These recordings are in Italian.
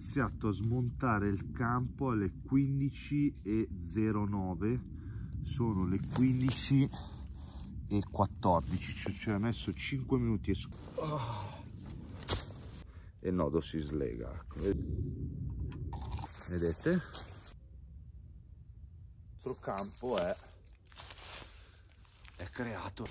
iniziato a smontare il campo alle 15:09, sono le 15:14, cioè ci ho messo 5 minuti e il nodo si slega, ecco. Vedete? Il nostro campo è creato.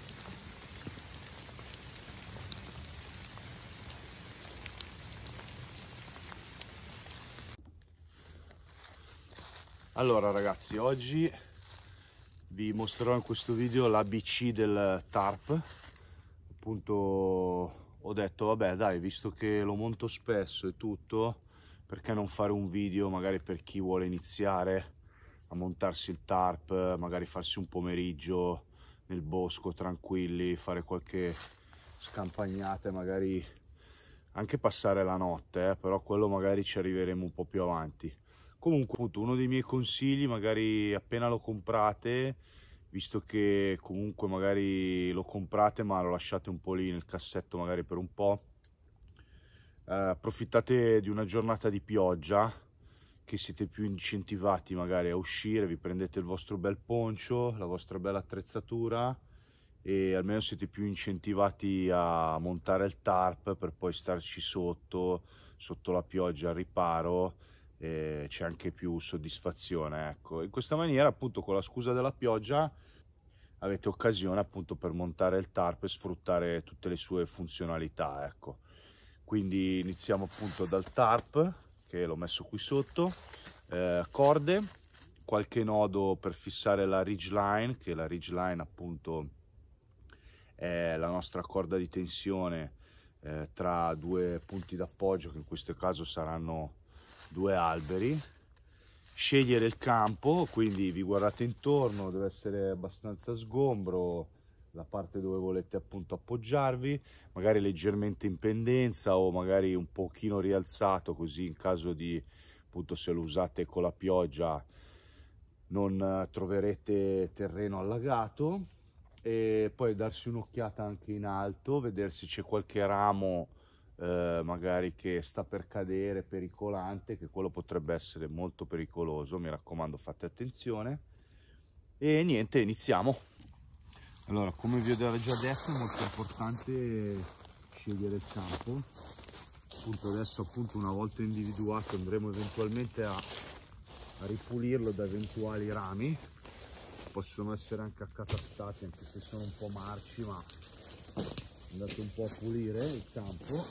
Allora ragazzi, oggi vi mostrerò in questo video l'ABC del tarp. Appunto ho detto vabbè dai, visto che lo monto spesso e tutto, perché non fare un video magari per chi vuole iniziare a montarsi il tarp, magari farsi un pomeriggio nel bosco tranquilli, fare qualche scampagnata e magari anche passare la notte, però quello magari ci arriveremo un po' più avanti. Comunque appunto uno dei miei consigli, magari appena lo comprate, visto che comunque magari lo comprate ma lo lasciate un po' lì nel cassetto magari per un po', approfittate di una giornata di pioggia che siete più incentivati magari a uscire, vi prendete il vostro bel poncio, la vostra bella attrezzatura e almeno siete più incentivati a montare il tarp per poi starci sotto la pioggia al riparo. C'è anche più soddisfazione, ecco. In questa maniera appunto con la scusa della pioggia avete occasione appunto per montare il tarp e sfruttare tutte le sue funzionalità, ecco. Quindi iniziamo appunto dal tarp, che l'ho messo qui sotto, corde, qualche nodo per fissare la ridge line, che la ridge line appunto è la nostra corda di tensione tra due punti d'appoggio, che in questo caso saranno due alberi. Scegliere il campo, quindi vi guardate intorno, deve essere abbastanza sgombro la parte dove volete appunto appoggiarvi, magari leggermente in pendenza o magari un pochino rialzato, così in caso di appunto se lo usate con la pioggia non troverete terreno allagato. E poi darsi un'occhiata anche in alto, vedere se c'è qualche ramo magari che sta per cadere, pericolante, che quello potrebbe essere molto pericoloso, mi raccomando fate attenzione. E niente, iniziamo. Allora, come vi ho già detto, è molto importante scegliere il campo. Appunto adesso appunto una volta individuato andremo eventualmente a ripulirlo da eventuali rami, possono essere anche accatastati anche se sono un po' marci, ma andate un po' a pulire il campo.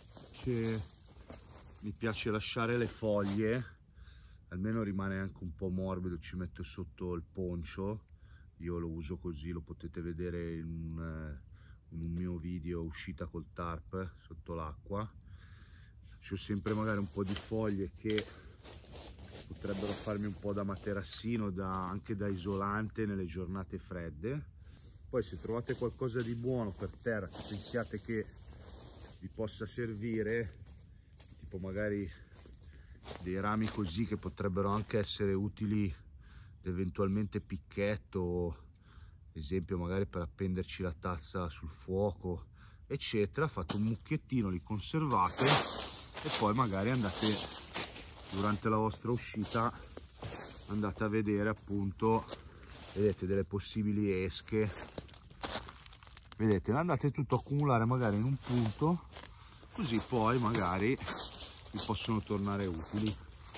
Mi piace lasciare le foglie, almeno rimane anche un po' morbido, ci metto sotto il poncio, io lo uso così, lo potete vedere in un mio video uscita col tarp sotto l'acqua. C'ho sempre magari un po' di foglie che potrebbero farmi un po' da materassino, anche da isolante nelle giornate fredde. Poi se trovate qualcosa di buono per terra che pensiate che vi possa servire, tipo magari dei rami così che potrebbero anche essere utili eventualmente picchetto, esempio magari per appenderci la tazza sul fuoco eccetera, fate un mucchiettino, li conservate e poi magari andate durante la vostra uscita andate a vedere appunto, vedete delle possibili esche, vedete, andate tutto a accumulare magari in un punto, così poi magari vi possono tornare utili.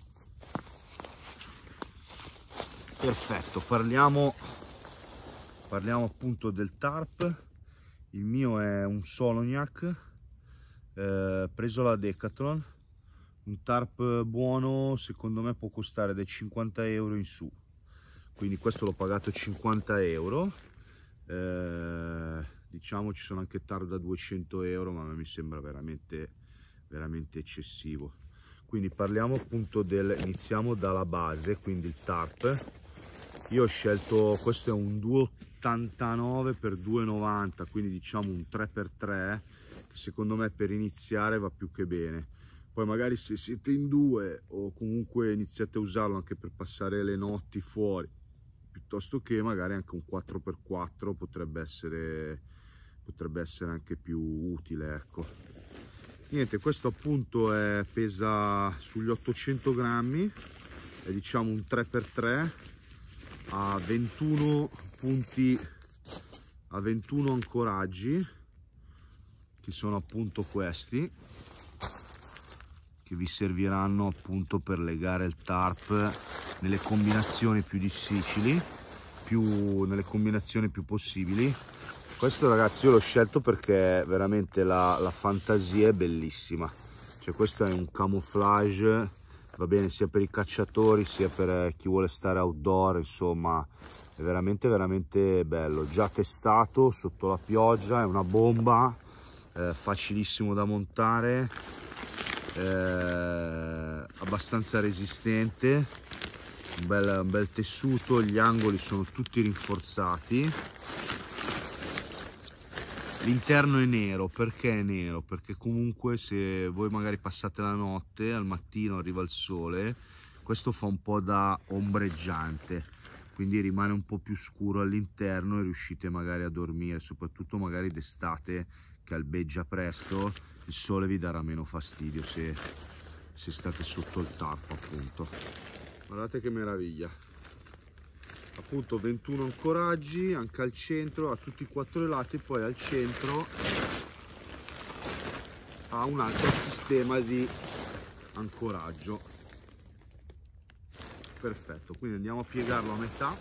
Perfetto, parliamo appunto del tarp. Il mio è un Soloniac preso alla Decathlon. Un tarp buono secondo me può costare dai 50 euro in su, quindi questo l'ho pagato 50 euro. Diciamo ci sono anche tarp da 200 euro, ma a me mi sembra veramente eccessivo. Quindi parliamo appunto iniziamo dalla base, quindi il tarp. Io ho scelto, questo è un 2,89 x 2,90, quindi diciamo un 3x3, che secondo me per iniziare va più che bene. Poi magari se siete in due o comunque iniziate a usarlo anche per passare le notti fuori, piuttosto che magari anche un 4x4 potrebbe essere anche più utile, ecco. Niente, questo appunto pesa sugli 800 grammi, è diciamo un 3x3, a 21 punti, a 21 ancoraggi, che sono appunto questi, che vi serviranno appunto per legare il tarp nelle combinazioni più difficili, nelle combinazioni più possibili. Questo, ragazzi, io l'ho scelto perché veramente la fantasia è bellissima. Cioè, questo è un camouflage, va bene sia per i cacciatori sia per chi vuole stare outdoor, insomma è veramente veramente bello. Già testato sotto la pioggia, è una bomba, facilissimo da montare, abbastanza resistente, un bel tessuto, gli angoli sono tutti rinforzati. L'interno è nero. Perché è nero? Perché comunque se voi magari passate la notte, al mattino arriva il sole, questo fa un po' da ombreggiante, quindi rimane un po' più scuro all'interno e riuscite magari a dormire, soprattutto magari d'estate che albeggia presto, il sole vi darà meno fastidio se state sotto il tarp, appunto. Guardate che meraviglia. Appunto 21 ancoraggi anche al centro, a tutti e 4 i lati, poi al centro ha un altro sistema di ancoraggio. Perfetto, quindi andiamo a piegarlo a metà.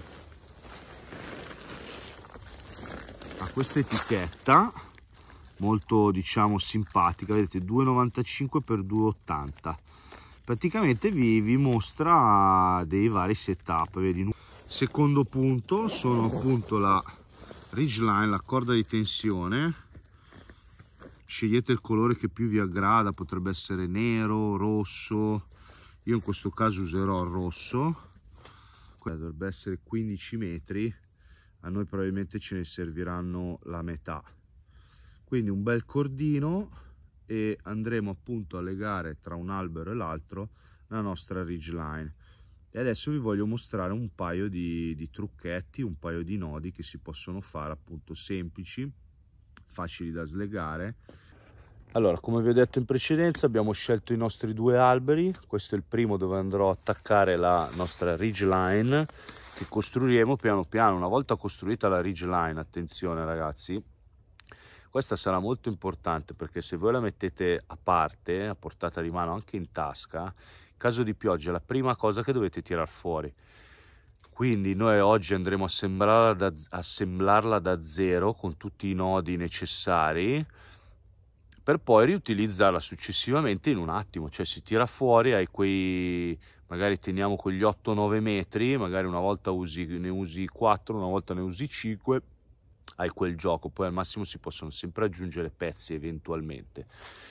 Ha questa etichetta molto, diciamo, simpatica, vedete, 2,95 x 2,80. Praticamente vi mostra dei vari setup, vedi. Secondo punto sono appunto la ridgeline, la corda di tensione. Scegliete il colore che più vi aggrada, potrebbe essere nero, rosso, io in questo caso userò il rosso. Dovrebbe essere 15 metri, a noi probabilmente ce ne serviranno la metà, quindi un bel cordino, e andremo appunto a legare tra un albero e l'altro la nostra ridgeline. E adesso vi voglio mostrare un paio di trucchetti, un paio di nodi che si possono fare, appunto semplici, facili da slegare. Allora, come vi ho detto in precedenza, abbiamo scelto i nostri 2 alberi. Questo è il primo dove andrò a attaccare la nostra ridgeline, che costruiremo piano piano. Una volta costruita la ridgeline, attenzione ragazzi, questa sarà molto importante, perché se voi la mettete a parte, a portata di mano, anche in tasca, in caso di pioggia è la prima cosa che dovete tirar fuori. Quindi noi oggi andremo a assemblarla da zero con tutti i nodi necessari, per poi riutilizzarla successivamente in un attimo. Cioè si tira fuori, hai quei, magari teniamo quegli 8-9 metri, magari una volta ne usi 4, una volta ne usi 5, hai quel gioco. Poi al massimo si possono sempre aggiungere pezzi eventualmente.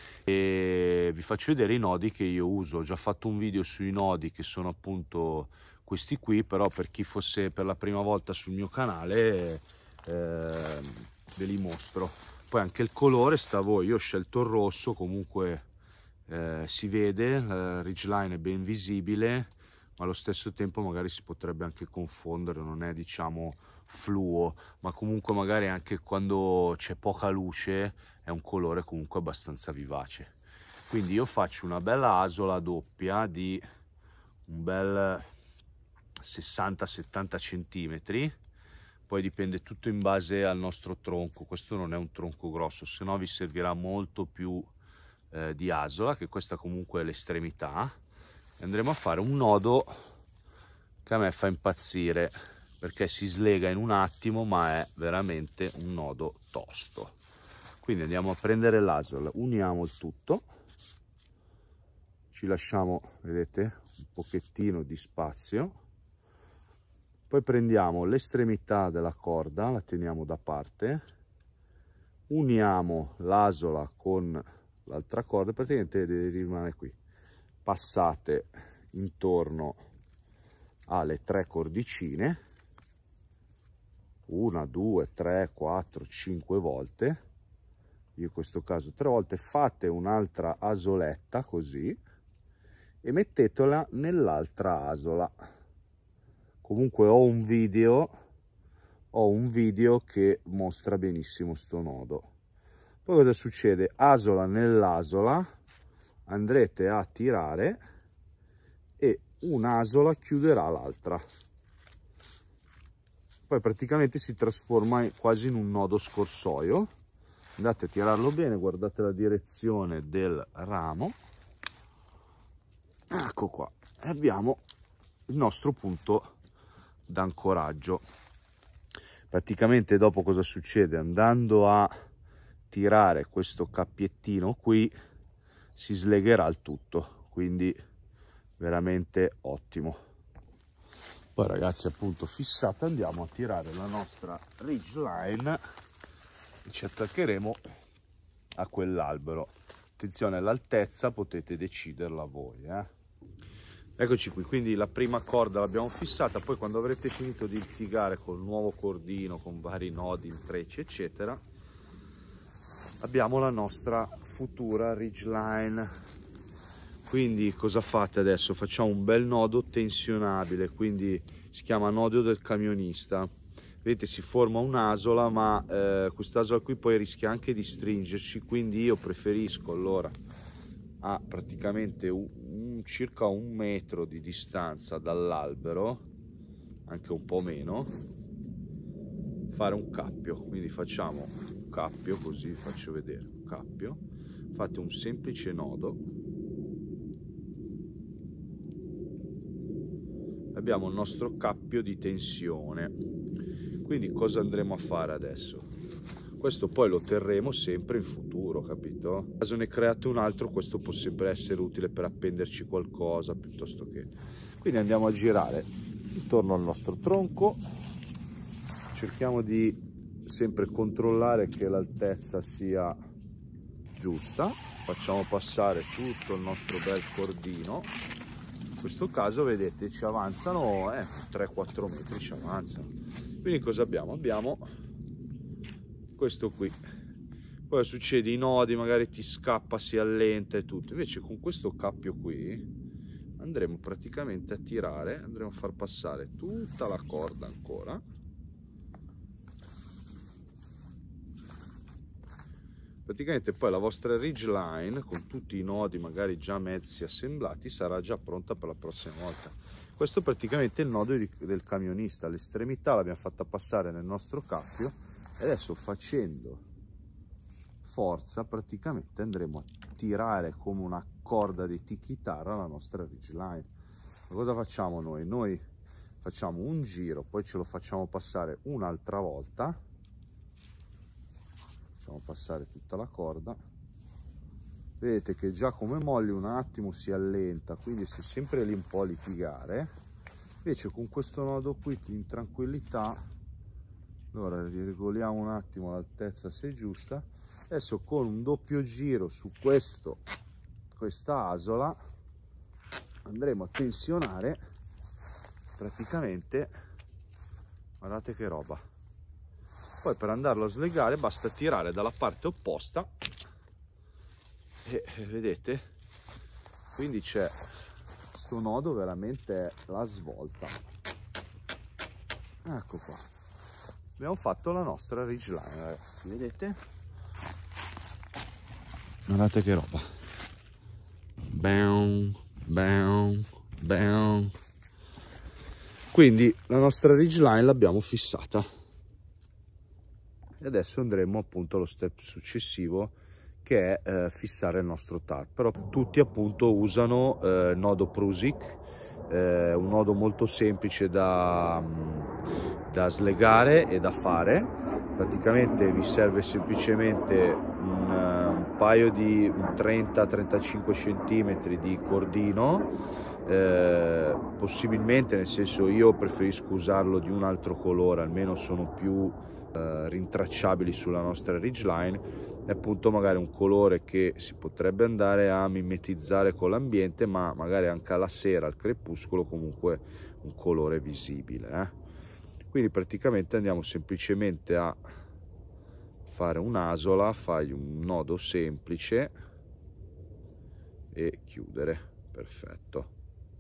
E vi faccio vedere i nodi che io uso. Ho già fatto un video sui nodi, che sono appunto questi qui, però per chi fosse per la prima volta sul mio canale ve li mostro. Poi anche il colore sta a voi. Io ho scelto il rosso, comunque si vede, la ridgeline è ben visibile, ma allo stesso tempo magari si potrebbe anche confondere, non è, diciamo, fluo, ma comunque magari anche quando c'è poca luce è un colore comunque abbastanza vivace. Quindi io faccio una bella asola doppia di un bel 60-70 centimetri, poi dipende tutto in base al nostro tronco. Questo non è un tronco grosso, se no vi servirà molto più di asola, che questa comunque è l'estremità. Andremo a fare un nodo che a me fa impazzire, perché si slega in un attimo, ma è veramente un nodo tosto. Quindi andiamo a prendere l'asola, uniamo il tutto, ci lasciamo, vedete, un pochettino di spazio, poi prendiamo l'estremità della corda, la teniamo da parte, uniamo l'asola con l'altra corda, praticamente rimane qui, passate intorno alle 3 cordicine, 1, 2, 3, 4, 5 volte, io in questo caso 3 volte, fate un'altra asoletta così e mettetela nell'altra asola. Comunque ho un video che mostra benissimo sto nodo. Poi cosa succede? Asola nell'asola andrete a tirare e un'asola chiuderà l'altra. Poi praticamente si trasforma quasi in un nodo scorsoio. Andate a tirarlo bene, guardate la direzione del ramo. Ecco qua, e abbiamo il nostro punto d'ancoraggio. Praticamente dopo cosa succede? Andando a tirare questo cappiettino qui si slegherà il tutto, quindi veramente ottimo. Poi ragazzi, appunto fissata, andiamo a tirare la nostra ridge line e ci attaccheremo a quell'albero. Attenzione all'altezza, potete deciderla voi, Eccoci qui, quindi la prima corda l'abbiamo fissata, poi quando avrete finito di litigare col nuovo cordino con vari nodi, intrecci eccetera, abbiamo la nostra futura ridge line. Quindi cosa fate adesso? Facciamo un bel nodo tensionabile, quindi si chiama nodo del camionista. Vedete, si forma un'asola, ma quest'asola qui poi rischia anche di stringerci, quindi io preferisco allora a praticamente circa 1 metro di distanza dall'albero, anche un po' meno, fare un cappio. Quindi facciamo un cappio, così vi faccio vedere un cappio, fate un semplice nodo, abbiamo il nostro cappio di tensione. Quindi cosa andremo a fare adesso? Questo poi lo terremo sempre in futuro, capito? In caso ne create un altro, questo può sempre essere utile per appenderci qualcosa piuttosto che. Quindi andiamo a girare intorno al nostro tronco, cerchiamo di sempre controllare che l'altezza sia giusta, facciamo passare tutto il nostro bel cordino. In questo caso vedete ci avanzano 3-4 metri, ci avanzano. Quindi cosa abbiamo? Abbiamo questo qui. Poi succede i nodi, magari ti scappa, si allenta e tutto. Invece con questo cappio qui andremo praticamente a tirare, andremo a far passare tutta la corda ancora. Praticamente poi la vostra ridge line con tutti i nodi magari già mezzi assemblati sarà già pronta per la prossima volta. Questo praticamente è il nodo del camionista, l'estremità l'abbiamo fatta passare nel nostro cappio e adesso facendo forza praticamente andremo a tirare come una corda di chitarra la nostra ridge line. Ma cosa facciamo noi? Noi facciamo un giro, poi ce lo facciamo passare un'altra volta, facciamo passare tutta la corda, vedete che già come molli un attimo si allenta, quindi si è sempre lì un po' a litigare. Invece con questo nodo qui in tranquillità, allora regoliamo un attimo l'altezza se è giusta. Adesso con un doppio giro su questa asola andremo a tensionare praticamente, guardate che roba. Poi per andarlo a slegare basta tirare dalla parte opposta e vedete, quindi c'è questo nodo, veramente la svolta. Ecco qua, abbiamo fatto la nostra ridge line, ragazzi, vedete? Guardate che roba. Bam, bam, bam. Quindi la nostra ridge line l'abbiamo fissata e adesso andremo appunto allo step successivo, che è fissare il nostro tarp. Però tutti appunto usano nodo Prusik, un nodo molto semplice da slegare e da fare. Praticamente vi serve semplicemente un paio di 30-35 cm di cordino, possibilmente, nel senso, io preferisco usarlo di un altro colore, almeno sono più rintracciabili sulla nostra ridge line, e appunto magari un colore che si potrebbe andare a mimetizzare con l'ambiente, ma magari anche alla sera, al crepuscolo, comunque un colore visibile, Quindi praticamente andiamo semplicemente a fare un'asola, fai un nodo semplice e chiudere. Perfetto.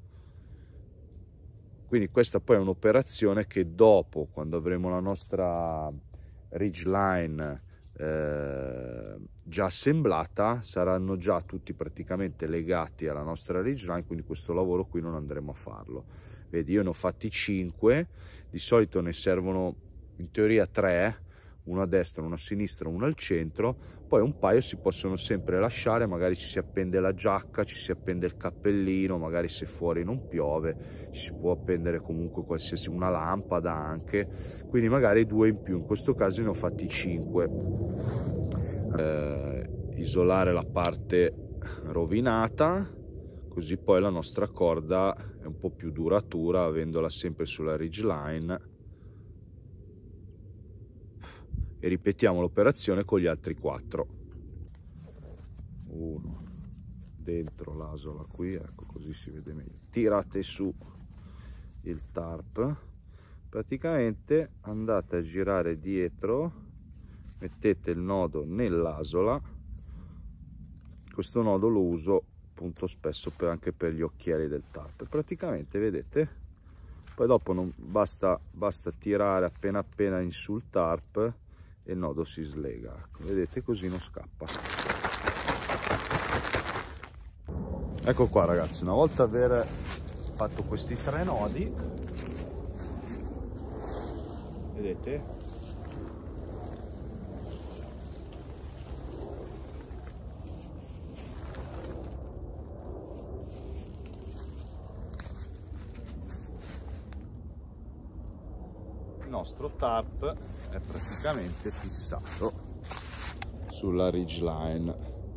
Quindi questa poi è un'operazione che dopo, quando avremo la nostra ridge line già assemblata, saranno già tutti praticamente legati alla nostra ridgeline, quindi questo lavoro qui non andremo a farlo. Vedi, io ne ho fatti 5, di solito ne servono in teoria 3, uno a destra, uno a sinistra, uno al centro, poi un paio si possono sempre lasciare, magari ci si appende la giacca, ci si appende il cappellino, magari se fuori non piove ci si può appendere comunque qualsiasi, una lampada anche, quindi magari 2 in più, in questo caso ne ho fatti 5. Isolare la parte rovinata, così poi la nostra corda è un po' più duratura avendola sempre sulla ridgeline, e ripetiamo l'operazione con gli altri 4. Uno dentro l'asola qui, ecco, così si vede meglio. Tirate su il tarp, praticamente andate a girare dietro, mettete il nodo nell'asola. Questo nodo lo uso appunto spesso anche per gli occhiali del tarp. Praticamente vedete, poi dopo non basta tirare appena in sul tarp e il nodo si slega, ecco, vedete, così non scappa. Ecco qua ragazzi, una volta aver fatto questi 3 nodi, vedete, il nostro tarp è praticamente fissato sulla ridgeline.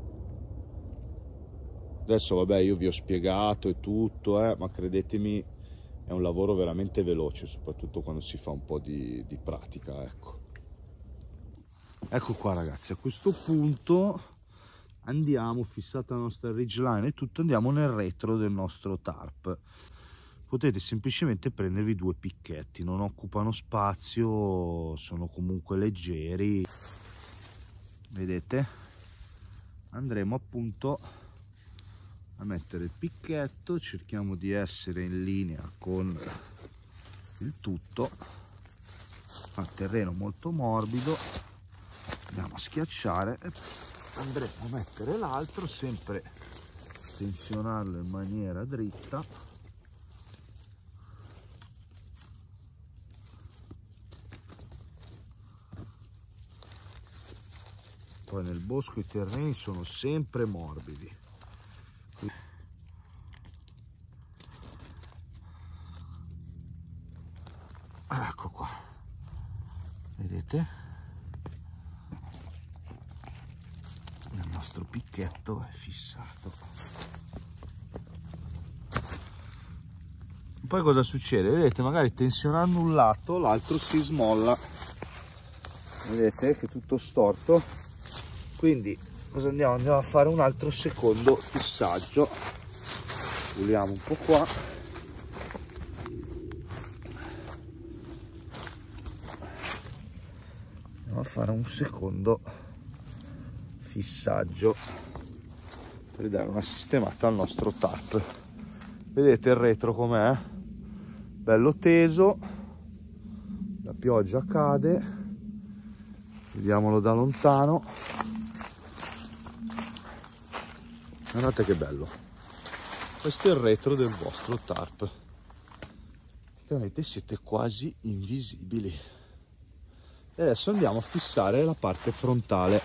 Adesso vabbè, io vi ho spiegato e tutto, ma credetemi è un lavoro veramente veloce, soprattutto quando si fa un po' di pratica, ecco. Ecco qua ragazzi, a questo punto andiamo, fissata la nostra ridgeline e tutto, andiamo nel retro del nostro tarp. Potete semplicemente prendervi 2 picchetti, non occupano spazio, sono comunque leggeri, vedete? Andremo appunto a mettere il picchetto, cerchiamo di essere in linea con il tutto, al terreno molto morbido, andiamo a schiacciare e andremo a mettere l'altro, sempre tensionarlo in maniera dritta. Poi nel bosco i terreni sono sempre morbidi. Ecco qua, vedete? Il nostro picchetto è fissato. Poi cosa succede? Vedete, magari tensionando un lato, l'altro si smolla. Vedete che è tutto storto. Quindi cosa andiamo? Andiamo a fare un altro secondo fissaggio. Puliamo un po' qua. Andiamo a fare un secondo fissaggio per dare una sistemata al nostro tarp. Vedete il retro com'è? Bello teso, la pioggia cade, vediamolo da lontano. Guardate che bello, questo è il retro del vostro tarp, praticamente siete quasi invisibili. E adesso andiamo a fissare la parte frontale.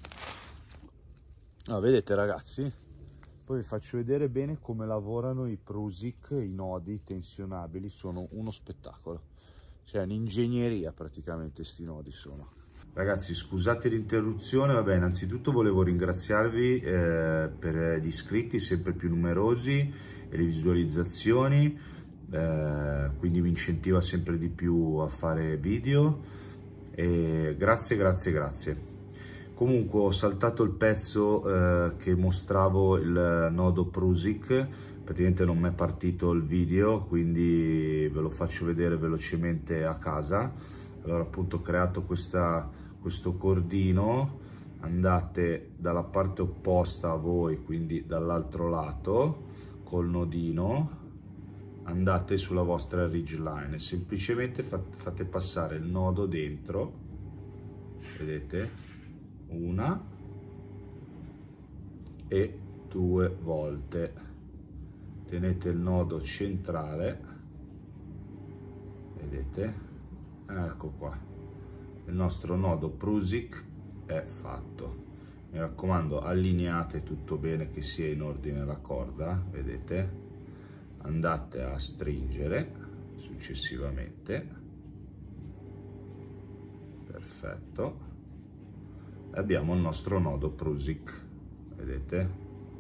Vedete ragazzi, poi vi faccio vedere bene come lavorano i Prusik, i nodi tensionabili, sono uno spettacolo, cioè un'ingegneria praticamente sti nodi sono. Ragazzi, scusate l'interruzione, vabbè, innanzitutto volevo ringraziarvi per gli iscritti sempre più numerosi e le visualizzazioni, quindi mi incentiva sempre di più a fare video, e grazie. Comunque ho saltato il pezzo che mostravo il nodo Prusik, praticamente non mi è partito il video, quindi ve lo faccio vedere velocemente a casa. Allora appunto ho creato questo cordino, andate dalla parte opposta a voi, quindi dall'altro lato, col nodino, andate sulla vostra ridgeline e semplicemente fate passare il nodo dentro, vedete? una e 2 volte. Tenete il nodo centrale, vedete? Ecco qua, il nostro nodo Prusik è fatto. Mi raccomando, allineate tutto bene, che sia in ordine la corda, vedete? Andate a stringere successivamente, perfetto, e abbiamo il nostro nodo Prusik, vedete?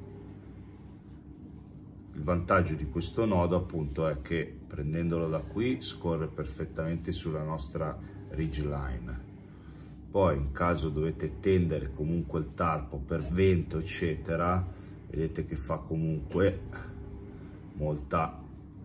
Il vantaggio di questo nodo appunto è che prendendolo da qui scorre perfettamente sulla nostra ridge line. Poi in caso dovete tendere comunque il tarpo per vento eccetera, vedete che fa comunque molta,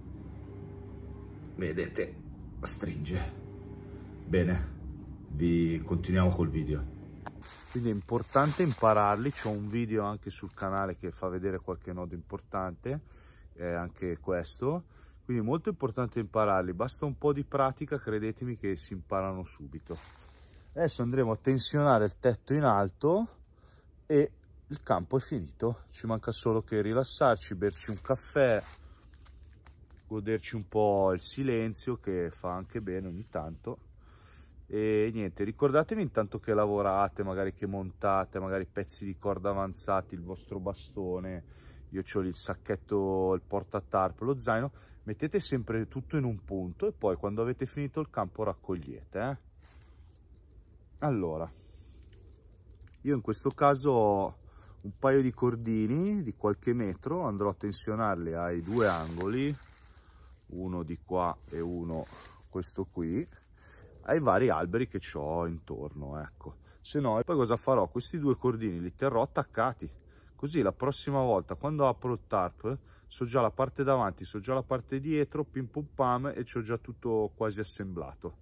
vedete, stringe bene. Vi continuiamo col video. Quindi è importante impararli, c'è un video anche sul canale che fa vedere qualche nodo importante, anche questo, quindi è molto importante impararli, basta un po' di pratica, credetemi che si imparano subito. Adesso andremo a tensionare il tetto in alto e il campo è finito, ci manca solo che rilassarci, berci un caffè, goderci un po' il silenzio che fa anche bene ogni tanto. E niente, ricordatevi intanto che lavorate, magari che montate, magari pezzi di corda avanzati, il vostro bastone, io ho il sacchetto, il portatarp, lo zaino, mettete sempre tutto in un punto e poi quando avete finito il campo raccogliete. Allora, io in questo caso ho un paio di cordini di qualche metro, andrò a tensionarli ai 2 angoli, uno di qua e uno questo qui, ai vari alberi che ho intorno, ecco. Se no, e poi cosa farò? Questi 2 cordini li terrò attaccati, così la prossima volta quando apro il tarp so già la parte davanti, so già la parte dietro, pim pum pam, e c'ho già tutto quasi assemblato.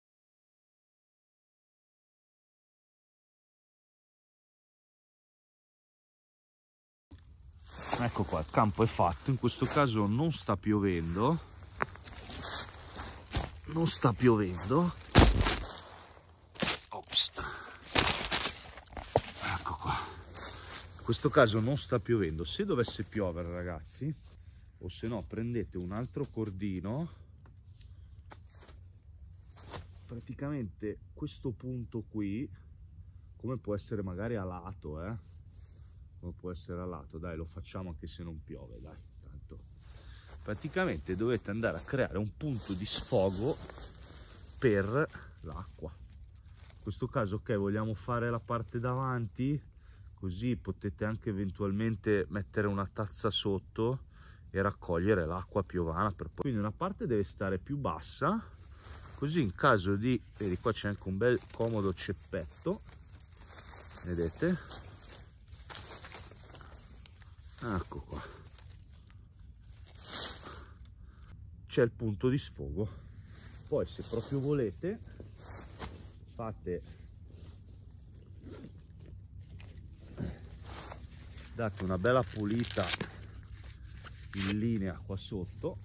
Ecco qua, il campo è fatto, in questo caso non sta piovendo, ops, ecco qua, in questo caso non sta piovendo. Se dovesse piovere ragazzi, o se no prendete un altro cordino, praticamente questo punto qui, come può essere magari a lato, come può essere a lato, dai, lo facciamo anche se non piove, dai, tanto. Praticamente dovete andare a creare un punto di sfogo per l'acqua. In questo caso, ok, vogliamo fare la parte davanti, così potete anche eventualmente mettere una tazza sotto e raccogliere l'acqua piovana per poi. Quindi una parte deve stare più bassa, così in caso di, vedi qua c'è anche un bel comodo ceppetto, vedete? Ecco qua, c'è il punto di sfogo. Poi se proprio volete date una bella pulita in linea qua sotto,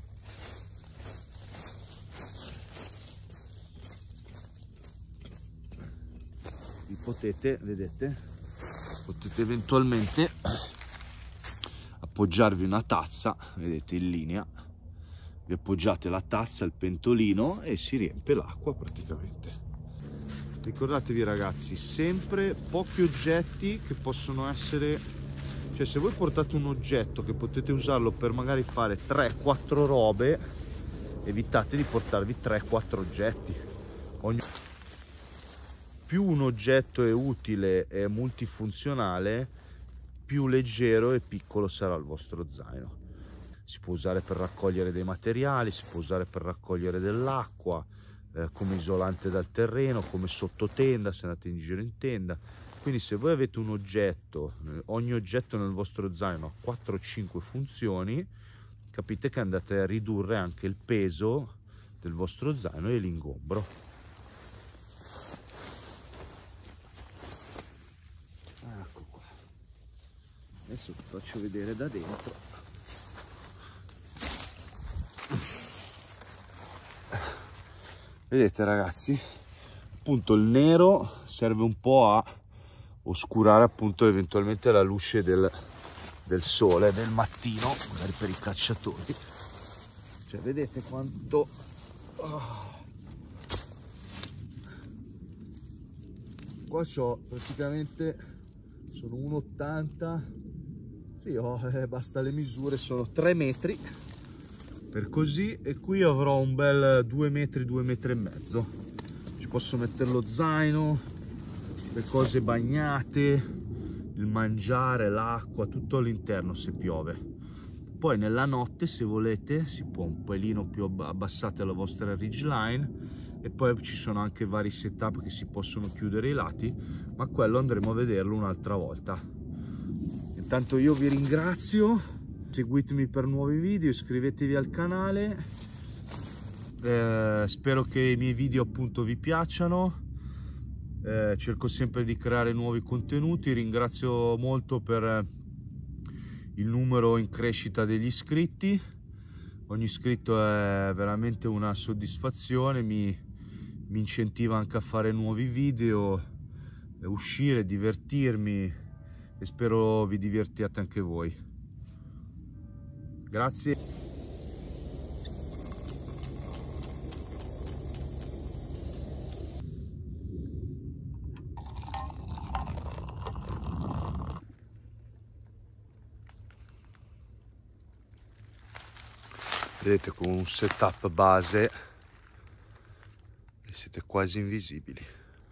vi potete, vedete, potete eventualmente appoggiarvi una tazza, vedete, in linea, vi appoggiate la tazza, il pentolino e si riempie l'acqua praticamente. Ricordatevi ragazzi, sempre pochi oggetti che possono essere, cioè se voi portate un oggetto che potete usarlo per magari fare 3-4 robe, evitate di portarvi 3-4 oggetti. Più un oggetto è utile e multifunzionale, più leggero e piccolo sarà il vostro zaino. Si può usare per raccogliere dei materiali, si può usare per raccogliere dell'acqua, come isolante dal terreno, come sottotenda se andate in giro in tenda. Quindi se voi avete un oggetto, ogni oggetto nel vostro zaino ha 4-5 funzioni, capite che andate a ridurre anche il peso del vostro zaino e l'ingombro. Ecco qua, adesso vi faccio vedere da dentro. Vedete ragazzi, appunto il nero serve un po' a oscurare appunto eventualmente la luce del sole del mattino, magari per i cacciatori. Cioè vedete quanto qua c'ho praticamente, sono 1,80, sì, basta le misure, sono 3 metri per così, e qui avrò un bel 2 metri, 2 metri e mezzo. Ci posso mettere lo zaino, le cose bagnate, il mangiare, l'acqua, tutto all'interno se piove. Poi nella notte, se volete, si può un pelino più abbassate la vostra ridgeline, e poi ci sono anche vari setup che si possono chiudere i lati, ma quello andremo a vederlo un'altra volta. Intanto io vi ringrazio, seguitemi per nuovi video, iscrivetevi al canale, spero che i miei video appunto vi piacciono. Cerco sempre di creare nuovi contenuti. Ringrazio molto per il numero in crescita degli iscritti. Ogni iscritto è veramente una soddisfazione, mi incentiva anche a fare nuovi video, uscire, divertirmi, e spero vi divertiate anche voi. Grazie. Vedete, con un setup base e siete quasi invisibili.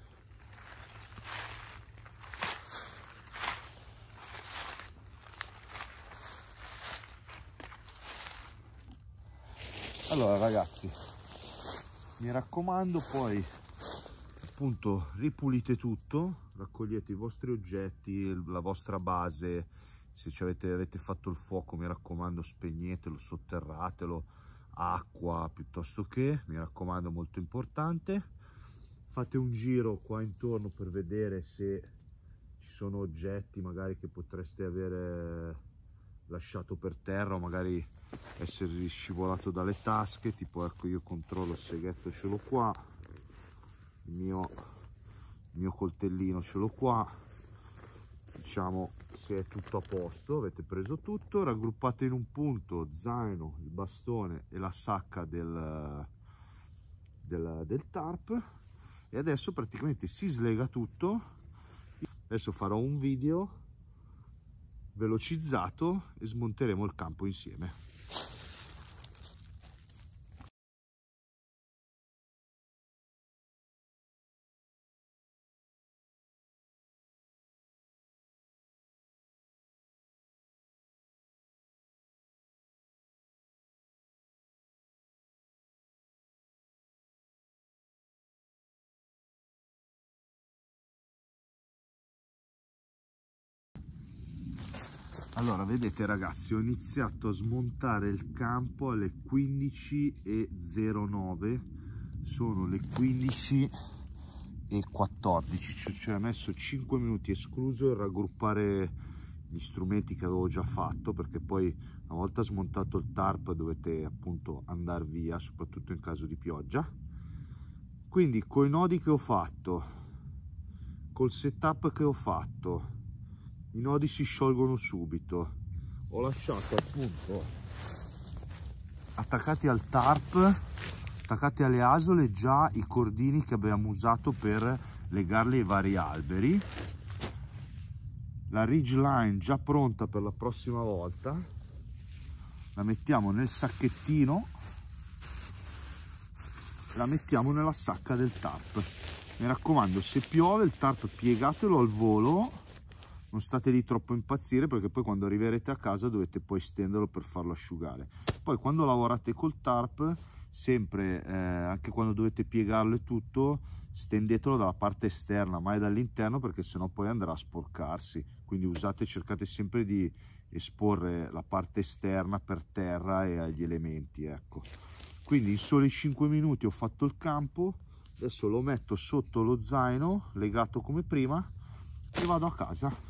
Allora ragazzi, mi raccomando, poi appunto ripulite tutto, raccogliete i vostri oggetti, la vostra base. Se avete fatto il fuoco, mi raccomando, spegnetelo, sotterratelo, acqua piuttosto che, mi raccomando, molto importante. Fate un giro qua intorno per vedere se ci sono oggetti magari che potreste avere lasciato per terra, o magari essere scivolato dalle tasche. Tipo, ecco, io controllo il seghetto, ce l'ho qua, il mio coltellino ce l'ho qua. Diciamo che è tutto a posto, avete preso tutto, raggruppate in un punto zaino, il bastone e la sacca del tarp, e adesso praticamente si slega tutto. Adesso farò un video velocizzato e smonteremo il campo insieme. Allora, vedete ragazzi, ho iniziato a smontare il campo alle 15:09, sono le 15:14, cioè ho messo 5 minuti, escluso il raggruppare gli strumenti che avevo già fatto, perché poi una volta smontato il tarp dovete appunto andare via, soprattutto in caso di pioggia. Quindi coi nodi che ho fatto, col setup che ho fatto, i nodi si sciolgono subito. Ho lasciato appunto attaccati al tarp, attaccati alle asole, già i cordini che abbiamo usato per legarli ai vari alberi. La ridge line già pronta per la prossima volta. La mettiamo nel sacchettino, la mettiamo nella sacca del tarp. Mi raccomando, se piove il tarp piegatelo al volo, non state lì troppo a impazzire, perché poi quando arriverete a casa dovete poi stenderlo per farlo asciugare. Poi quando lavorate col tarp, sempre anche quando dovete piegarlo e tutto, stendetelo dalla parte esterna, mai dall'interno, perché sennò poi andrà a sporcarsi. Quindi cercate sempre di esporre la parte esterna per terra e agli elementi, ecco. Quindi in soli 5 minuti ho fatto il campo. Adesso lo metto sotto lo zaino legato come prima e vado a casa.